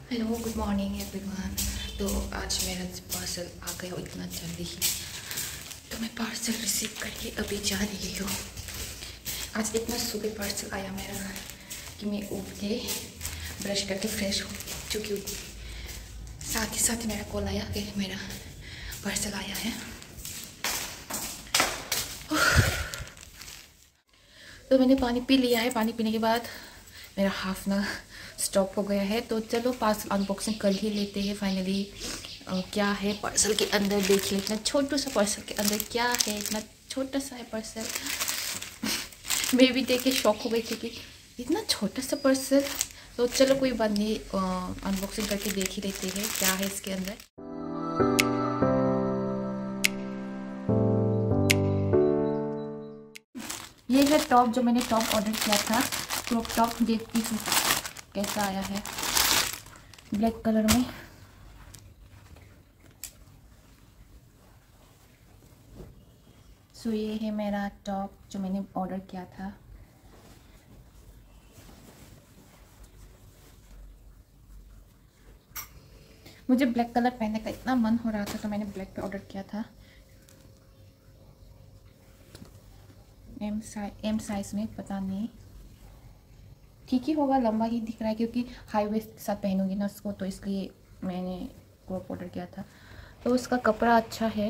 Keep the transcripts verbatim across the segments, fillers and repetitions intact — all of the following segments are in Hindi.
Hello, good morning everyone. तो आज मेरा पार्सल आ गया इतना जल्दी ही, तो मैं पार्सल रिसीव करके अभी जा रही हूँ। आज इतना सुबह पार्सल आया मेरा घर कि मैं उठ के ब्रश करके फ्रेश हो चुकी हूँ। साथ ही साथ मेरा कॉल आया कि मेरा पार्सल आया है। तो मैंने पानी पी लिया है। पानी पीने के बाद मेरा हाफ ना स्टॉप हो गया है। तो चलो पार्सल अनबॉक्सिंग कर ही लेते हैं फाइनली। क्या है पार्सल के अंदर देख ले। इतना छोटू सा पार्सल के अंदर क्या है, इतना छोटा सा है पार्सल। मैं भी देख के शॉक हो गई क्योंकि इतना छोटा सा पार्सल। तो चलो कोई बात नहीं, अनबॉक्सिंग करके देख ही लेते हैं क्या है इसके अंदर। ये है टॉप, जो मैंने टॉप ऑर्डर किया था। क्रॉप टॉप देखती हूँ कैसा आया है, ब्लैक कलर में। सो ये है मेरा टॉप जो मैंने ऑर्डर किया था। मुझे ब्लैक कलर पहनने का इतना मन हो रहा था तो मैंने ब्लैक पे ऑर्डर किया था। एम साइज एम साइज में, पता नहीं ठीक ही होगा, लंबा ही दिख रहा है क्योंकि हाई वेस्ट के साथ पहनूंगी ना उसको, तो इसलिए मैंने क्रॉप ऑर्डर किया था। तो उसका कपड़ा अच्छा है,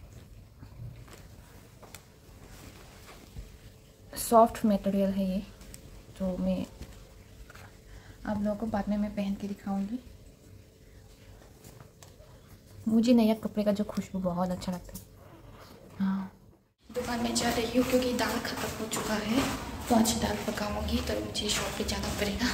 सॉफ्ट मटेरियल है ये। तो मैं आप लोगों को बाद में मैं पहन के दिखाऊंगी। मुझे नया कपड़े का जो खुशबू बहुत अच्छा लगता है। हाँ, दुकान में जा रही हूँ क्योंकि दाल ख़त्म हो चुका है। तो आज दाल पकाऊंगी तो मुझे शॉप पे जाना पड़ेगा।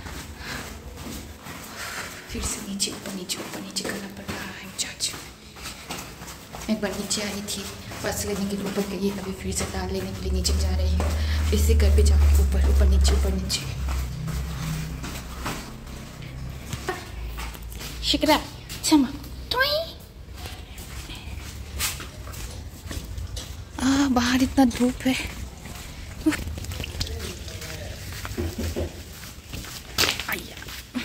फिर से नीचे ऊपर नीचे ऊपर नीचे करना पड़ रहा है मुझे आज। एक बार नीचे आई थी पार्सल लेने के लिए ऊपर गई, अभी फिर से दाल लेने के लिए नीचे जा रही हूँ। फिर से घर पे जाके ऊपर ऊपर नीचे ऊपर नीचे। शिकरा क्षमा आ, बाहर इतना धूप है। आया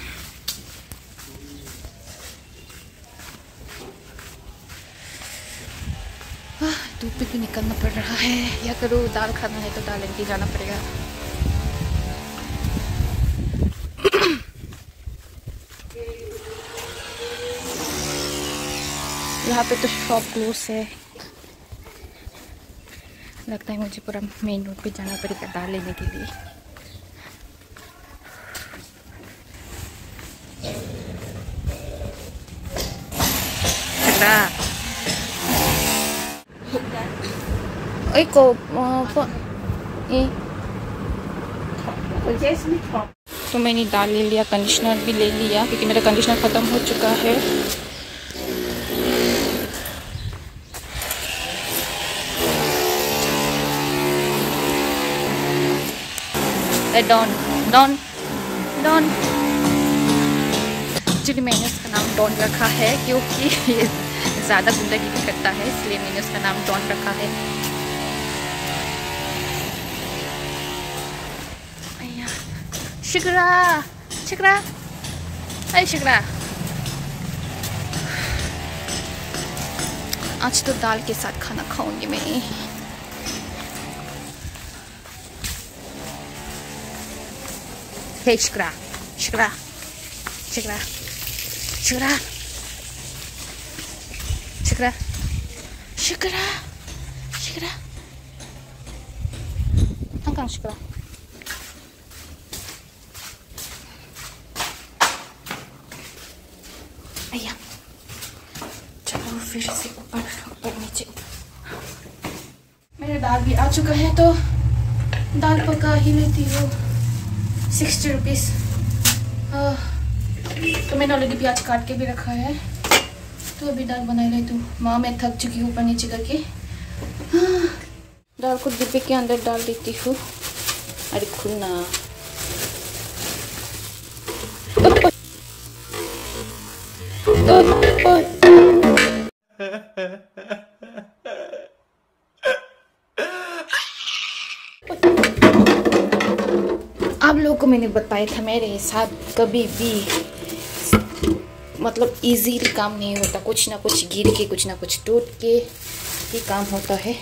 धूप पे क्यों निकलना पड़ रहा है। या करो दाल खाना है तो दाल लेके जाना पड़ेगा। यहाँ पे तो शॉप क्लोज है। लगता है मुझे पूरा मेन रोड पे जाना पड़ेगा दाल लेने के लिए। को तो मैंने दाल ले लिया, कंडीशनर भी ले लिया क्योंकि मेरा कंडीशनर ख़त्म हो चुका है। डॉन डॉन डॉन एक्चुअली मैंने उसका नाम डॉन रखा है क्योंकि ये ज़्यादा गुंडागिरी करता है, इसलिए मैंने उसका नाम डॉन रखा है। शिकरा शिकरा अरे शिकरा, आज तो दाल के साथ खाना खाऊंगी मैं। Hey, Shikra, Shikra, Shikra, Shikra, Shikra, Shikra, Shikra. Hanggang Shikra. आया, चलो फिर से ऊपर ऊपर नीचे। मेरा दाल भी आ चुका है तो दाल पका ही लेती हूँ। Sixty rupees. तो मैंने ऑलरेडी प्याज काट के भी रखा है, तो अभी दाल बना रही हूँ। माँ मैं थक चुकी हूँ ऊपर नीचे करके। हाँ, दाल को डिब्बे के अंदर डाल देती हूँ। अरे खुलना। आप लोगों को मैंने बताया था मेरे साथ कभी भी मतलब इजीली काम नहीं होता, कुछ ना कुछ गिर के कुछ ना कुछ टूट के ही काम होता है।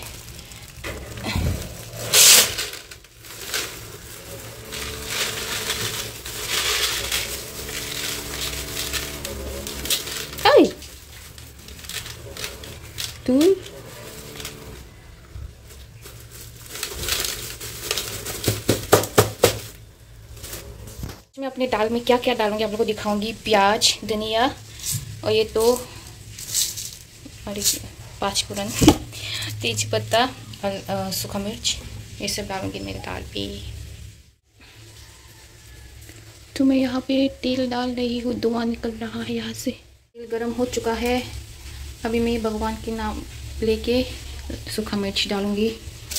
तू मैं अपने दाल में क्या क्या डालूंगी आप लोगों को दिखाऊंगी। प्याज, धनिया और ये तो अरे पाँच फोरन, तेज पत्ता और सूखा मिर्च, ये सब डालूंगी मेरे दाल पे। तो मैं यहाँ पे तेल डाल रही हूँ, धुआं निकल रहा है यहाँ से। तेल गरम हो चुका है। अभी मैं भगवान के नाम लेके सूखा मिर्च डालूंगी।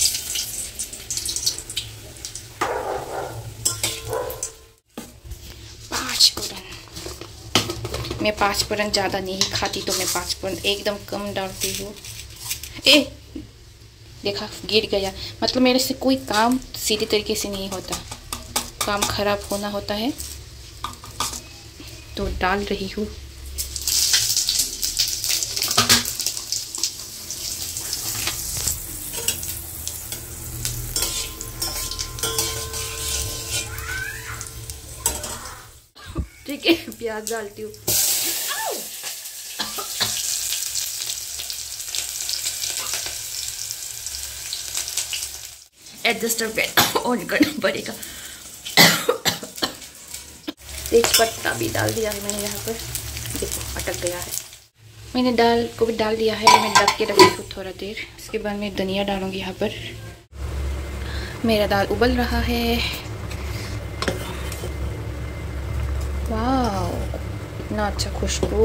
पाँच फोरन, मैं पाँच फोरन ज़्यादा नहीं खाती तो मैं पाँच फोरन एकदम कम डालती हूँ। ए देखा, गिर गया। मतलब मेरे से कोई काम सीधे तरीके से नहीं होता, काम खराब होना होता है। तो डाल रही हूँ। ठीक है, प्याज डालती हूँ। एडजस्टर फैन ऑन करना पड़ेगा। तेज पत्ता भी डाल दिया है मैंने यहाँ पर, देखो अटक गया है। मैंने दाल को भी डाल दिया है। मैं ढक के रखी हूँ थोड़ा देर। इसके बाद मैं धनिया डालूंगी यहाँ पर। मेरा दाल उबल रहा है। वाह, इतना अच्छा खुशबू।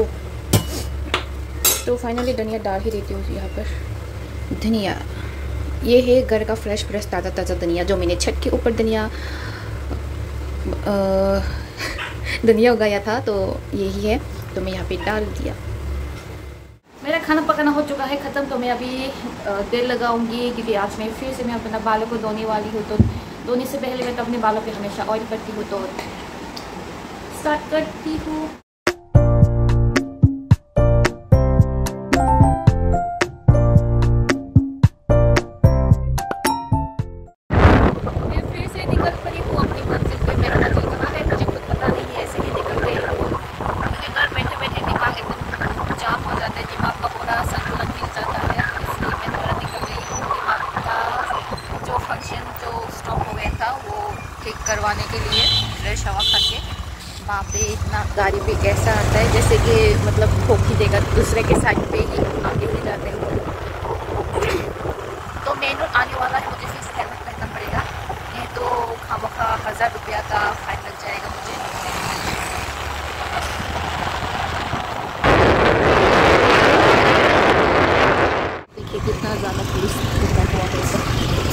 तो फाइनली धनिया डाल ही देती हूँ यहाँ पर। धनिया ये है घर का फ्रेश फ्रेश ताज़ा ताज़ा धनिया, जो मैंने छत के ऊपर धनिया धनिया उगाया था, तो यही है। तो मैं यहाँ पे डाल दिया। मेरा खाना पकाना हो चुका है ख़त्म। तो मैं अभी तेल लगाऊंगी, क्योंकि आज मैं फिर से मैं अपना बालों को धोने वाली हूँ। तो धोने से पहले मैं तो अपने बालों पे हमेशा ऑयल करती हूँ। तो स्टार्ट करती हूँ। करवाने के लिए फ्रेश हवा खा के वहाँ पे इतना गाड़ी भी कैसा आता है, जैसे कि मतलब ठोक ही देगा, दूसरे के साइड पे ही आगे ले जाते हैं। तो मेन रोड आने वाला है, मुझे फिर हेलमेट पहनना पड़ेगा, नहीं तो खामखा हज़ार रुपया का फाइन लग जाएगा मुझे। देखिए कितना ज़्यादा पुलिस हुआ है सब।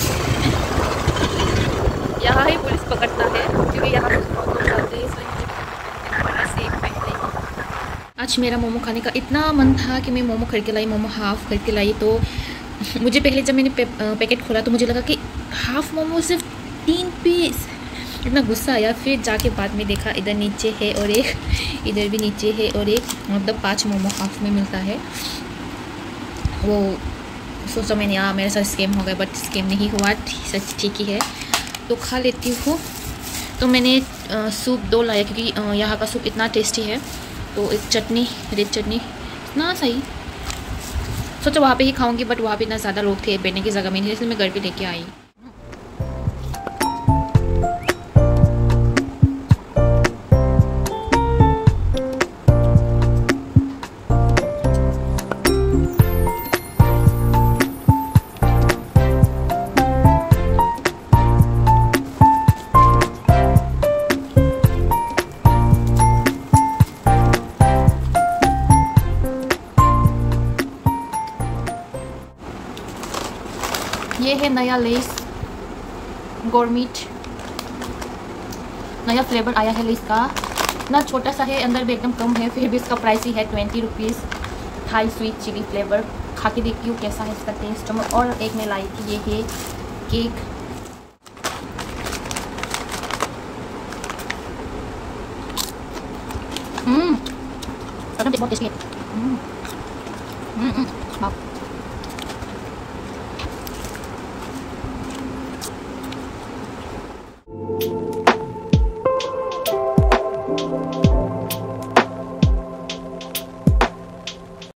यहाँ ही पुलिस पकड़ता है, क्योंकि यहाँ पे बहुत लोग जाते हैं, इसलिए मुझे सेफ पहले। आज मेरा मोमो खाने का इतना मन था कि मैं मोमो खरीद के लाई, मोमो हाफ़ खरीद के लाई। तो मुझे पहले जब मैंने पे, पैकेट खोला तो मुझे लगा कि हाफ़ मोमो सिर्फ तीन पीस, इतना गुस्सा आया। फिर जाके बाद में देखा इधर नीचे है और एक इधर भी नीचे है और एक, मतलब पाँच मोमो हाफ़ में मिलता है। वो सोचा मैंने, हाँ मेरे साथ स्कैम हो गया, बट स्कैम नहीं हुआ, सच ठीक ही है। तो खा लेती हूँ। तो मैंने आ, सूप दो लाया, क्योंकि आ, यहाँ का सूप इतना टेस्टी है। तो एक चटनी, रेड चटनी, इतना सही। सोचा वहाँ पे ही खाऊंगी, बट वहाँ पे इतना ज़्यादा लोग थे, बैठने की जगह में नहीं, इसलिए मैं घर पे लेके आई। ये है नया लेस गोरमीट, नया फ्लेवर आया है लेस का। इतना छोटा सा है, अंदर भी एकदम कम है, फिर भी इसका प्राइस ही है twenty rupees. Thai sweet chilli flavour. खा के देखती हूँ कैसा है इसका टेस्ट। और एक मैं लाई थी, ये है केक। हम्म कसम से बहुत टेस्टी है। हम्म, हम्म, हम्म, वाह।